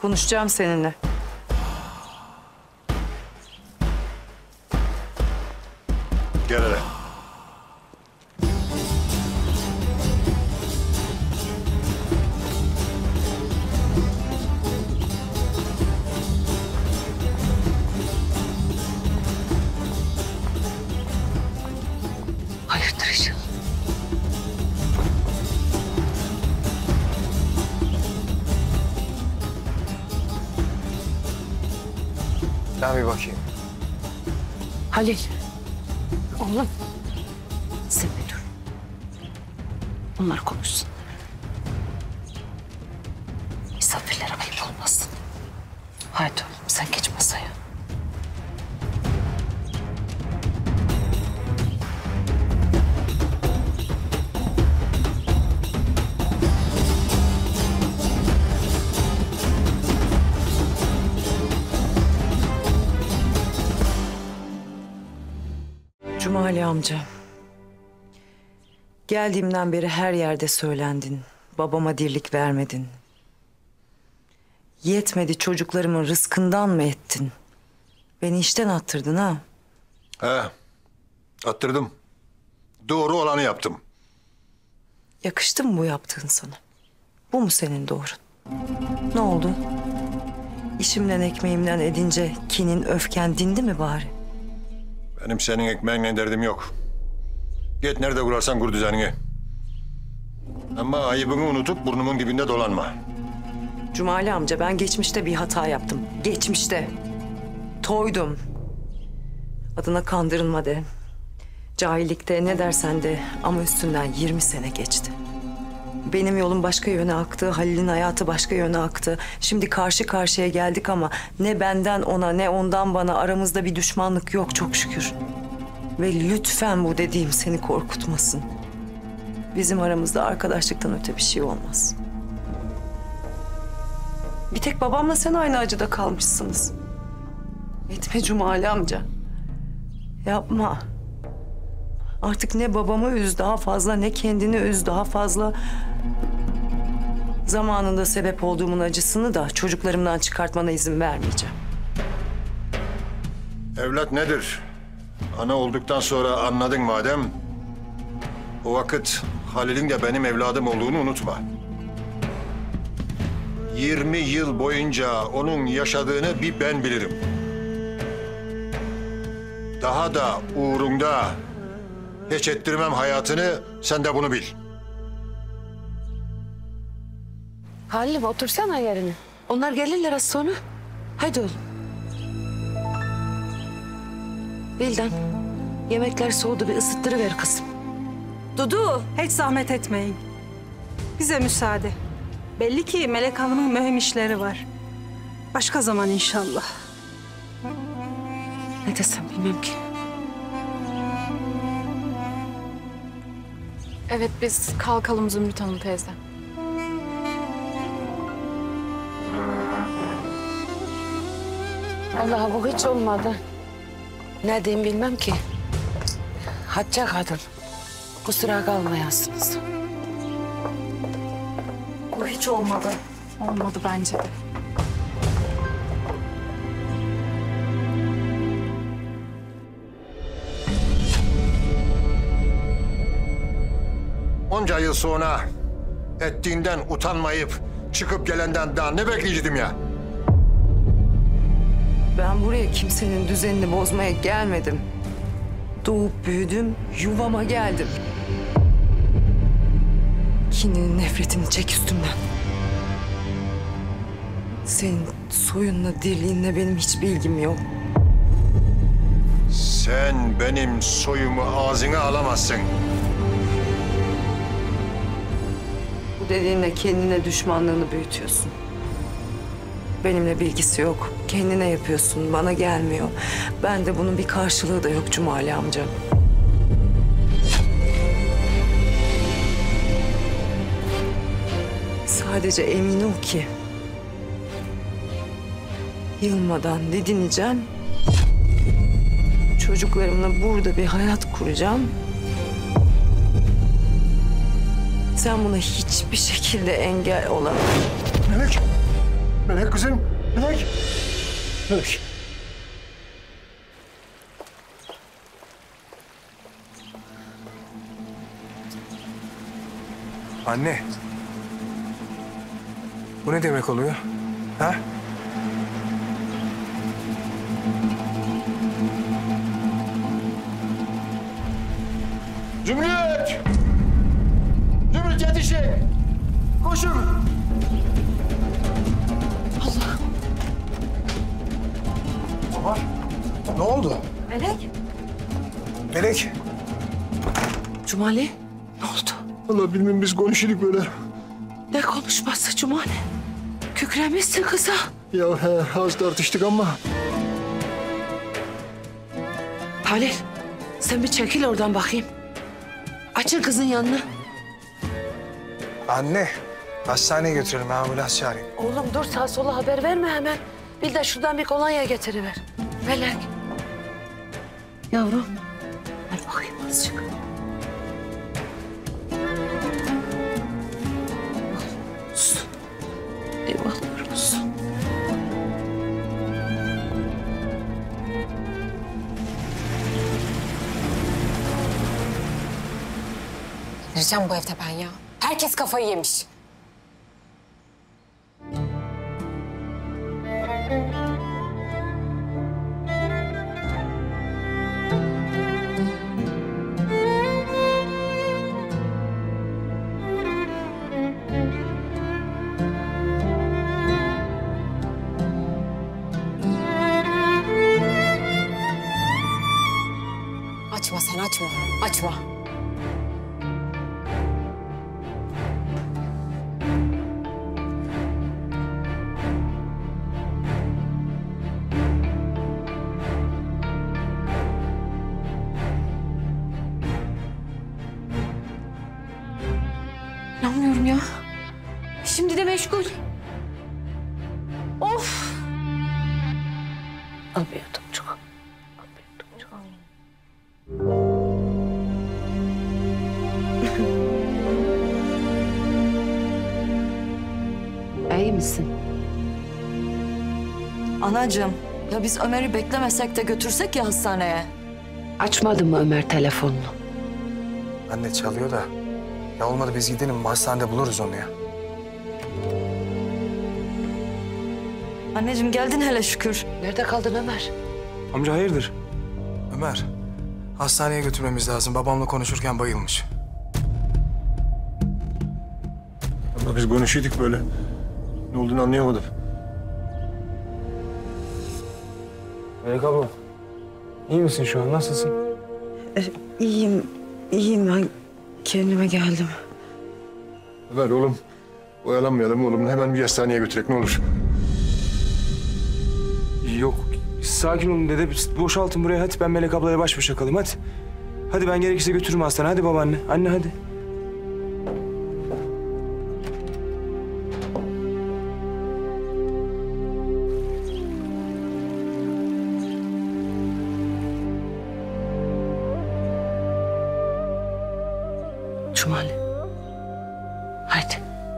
Konuşacağım seninle. Gel hele. Hayırdır inşallah. Ben bir bakayım. Halil. Oğlum. Sen bir dur. Onlar konuşsun. Misafirlere ayıp olmasın. Haydi oğlum sen geç masaya. Cumali amca. Geldiğimden beri her yerde söylendin. Babama dirlik vermedin. Yetmedi çocuklarımın rızkından mı ettin? Beni işten attırdın ha? He. Attırdım. Doğru olanı yaptım. Yakıştı mı bu yaptığın sana? Bu mu senin doğrun? Ne oldu? İşimden ekmeğimden edince kinin öfken dindi mi bari? Benim senin ekmeğinle derdim yok. Git nerede kurarsan kur düzenini. Ama ayıbını unutup burnumun dibinde dolanma. Cumali amca ben geçmişte bir hata yaptım. Geçmişte. Toydum. Adına kandırılma de. Cahillikte ne dersen de ama üstünden 20 sene geçti. Benim yolum başka yöne aktı, Halil'in hayatı başka yöne aktı. Şimdi karşı karşıya geldik ama ne benden ona ne ondan bana aramızda bir düşmanlık yok çok şükür. Ve lütfen bu dediğim seni korkutmasın. Bizim aramızda arkadaşlıktan öte bir şey olmaz. Bir tek babamla sen aynı acıda kalmışsınız. Etme Cumali amca. Yapma. Artık ne babamı üz daha fazla ne kendini üz daha fazla. Zamanında sebep olduğumun acısını da çocuklarımdan çıkartmana izin vermeyeceğim. Evlat nedir? Ana olduktan sonra anladın madem. O vakit Halil'in de benim evladım olduğunu unutma. 20 yıl boyunca onun yaşadığını bir ben bilirim. Daha da uğrunda hiç ettirmem hayatını, sen de bunu bil. Halil'im otursana yerine. Onlar gelirler az sonra. Hadi oğlum. Vildan, yemekler soğudu bir ısıttırıver kızım. Dudu, hiç zahmet etmeyin. Bize müsaade. Belli ki Melek Hanım'ın mühim işleri var. Başka zaman inşallah. Ne desem bilmem ki. Evet biz kalkalım Zümrüt Hanım teyze. Allah bu hiç olmadı. Ne diyeyim bilmem ki. Hacca kadın. Kusura kalmayasınız. Bu hiç olmadı. Olmadı bence de. Onca yıl sonra ettiğinden utanmayıp çıkıp gelenden daha ne bekleyecektim ya? Ben buraya kimsenin düzenini bozmaya gelmedim. Doğup büyüdüm, yuvama geldim. Kininin nefretini çek üstümden. Senin soyunla, dirliğinle benim hiçbir ilgim yok. Sen benim soyumu ağzına alamazsın. Bu dediğinle kendine düşmanlığını büyütüyorsun. Benimle bilgisi yok. Kendine yapıyorsun, bana gelmiyor. Ben de bunun bir karşılığı da yok Cumali amca. Sadece emin ol ki yılmadan didineceğim. Çocuklarımla burada bir hayat kuracağım. Sen buna hiçbir şekilde engel olamazsın. Melek, Melek kızım. Melek. Melek. Anne. Bu ne demek oluyor? Ha? Zümrüt! Zümrüt yetişin! Koşun! Baba. Ne oldu? Melek. Melek. Cumali. Ne oldu? Vallahi bilmem biz konuşuyorduk böyle. Ne konuşması Cumali? Kükremişsin kıza. Ya he, az tartıştık ama. Halil, sen bir çekil oradan bakayım. Açın kızın yanına. Anne. Hastaneye götürelim. Ben ambulans çağırayım. Oğlum dur sağa sola haber verme hemen. Bir de şuradan bir kolonya getiriver. Melek. Yavrum. Ver bakayım azıcık. Olsun. Eyvahlar olsun. Vereceğim bu evde ben ya. Herkes kafayı yemiş. Açma sen açma. Açma. İnanmıyorum ya. Şimdi de meşgul. Of. Al bir yudumcuk. Al bir yudumcuk. İyi misin? Anacığım, ya biz Ömer'i beklemesek de götürsek ya hastaneye. Açmadı mı Ömer telefonunu? Anne çalıyor da. Ya olmadı biz gidelim. Hastanede buluruz onu ya. Anneciğim geldin hele şükür. Nerede kaldın Ömer? Amca hayırdır? Ömer. Hastaneye götürmemiz lazım. Babamla konuşurken bayılmış. Ama biz konuşuyorduk böyle. Ne olduğunu anlayamadım. Melek abla. İyi misin şu an? Nasılsın? İyiyim, iyiyim ben. Kendime geldim. Ömer oğlum. Oyalanmayalım oğlum. Hemen bir hastaneye götürek ne olur. Yok. Sakin olun dede. Boşaltın buraya hadi. Ben Melek ablaya baş başa kalayım hadi. Hadi ben gerekirse götürürüm hastaneye. Hadi babaanne. Anne hadi. Cumali. Haydi.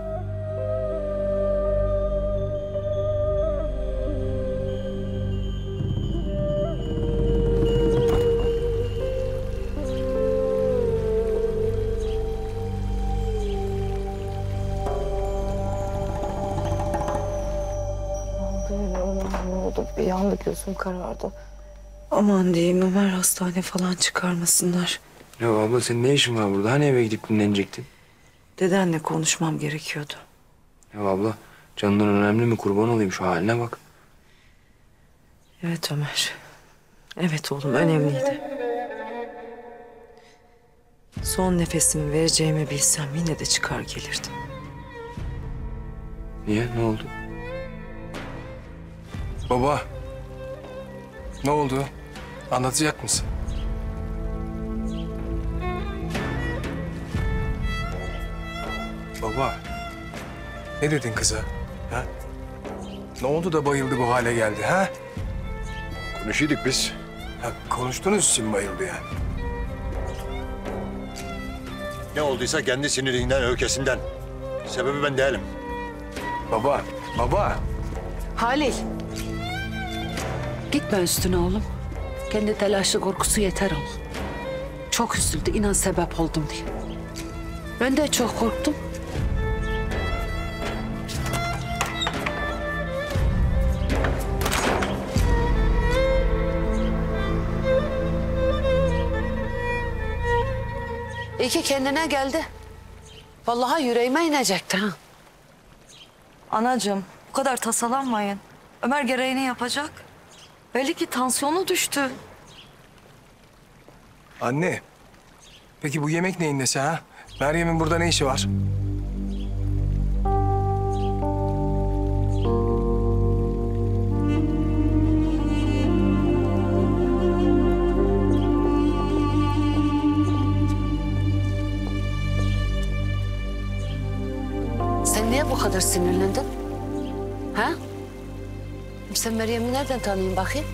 Ne oldu? Bir anda gözüm karardı. Aman diyeyim Ömer hastane falan çıkarmasınlar. Ya abla senin ne işin var burada? Hani eve gidip dinlenecektin? Dedenle konuşmam gerekiyordu. Ya abla canından önemli mi? Kurban olayım şu haline bak. Evet Ömer. Evet oğlum önemliydi. Son nefesimi vereceğimi bilsem yine de çıkar gelirdim. Niye? Ne oldu? Baba. Ne oldu? Anlatacak mısın? Baba. Ne dedin kıza? Ha? Ne oldu da bayıldı bu hale geldi ha? Konuşuyorduk biz. Ha konuştunuz için bayıldı yani. Ne olduysa kendi sinirinden, öfkesinden. Sebebi ben değilim. Baba, baba. Halil. Gitme üstüne oğlum. Kendi telaşı korkusu yeter ona. Çok üzüldü, inan sebep oldum diye. Ben de çok korktum. İyi ki kendine geldi. Vallahi yüreğime inecekti ha. Anacığım bu kadar tasalanmayın. Ömer gereğini yapacak. Belli ki tansiyonu düştü. Anne. Peki bu yemek neyin nesi ha? Meryem'in burada ne işi var? Sen niye bu kadar sinirlendin? Ha? Sen Meryem'i nereden tanıyın bakayım?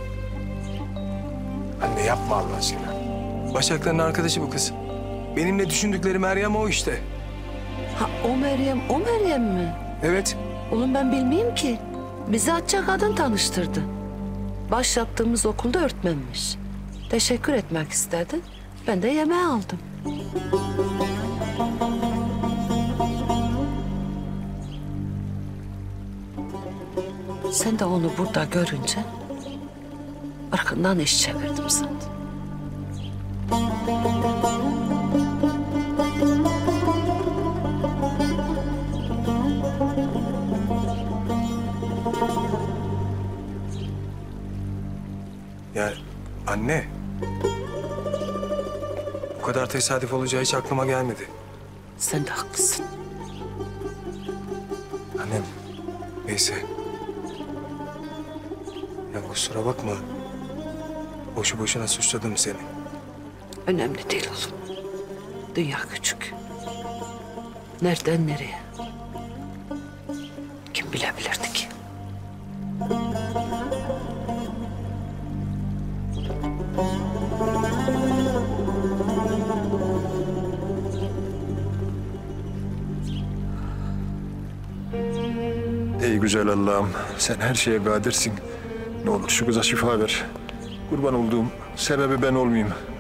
Anne yapma Allah aşkına. Başakların arkadaşı bu kız. Benimle düşündükleri Meryem o işte. Ha o Meryem mi? Evet. Oğlum ben bilmeyeyim ki. Bizi Hatice kadın tanıştırdı. Baş yaptığımız okulda öğretmenmiş. Teşekkür etmek istedi. Ben de yemeğe aldım. Sen de onu burada görünce arkandan iş çevirdim sandım. Ya anne. Bu kadar tesadüf olacağı hiç aklıma gelmedi. Sen de haklısın. Annem. Neyse. Ya kusura bakma. Boşu boşuna suçladım seni. Önemli değil oğlum. Dünya küçük. Nereden nereye? Kim bilebilirdi ki? Ey güzel Allah'ım, sen her şeye kadirsin. Ne olur şu kıza şifa ver. Kurban olduğum sebebi ben olmayayım.